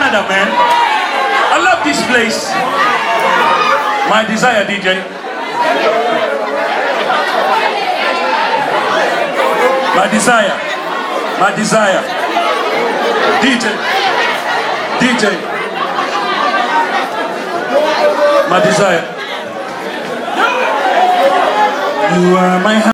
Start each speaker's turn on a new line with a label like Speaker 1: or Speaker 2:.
Speaker 1: Canada, man. I love this place. My Desire, DJ. My Desire. My Desire. DJ. DJ. My Desire. You are my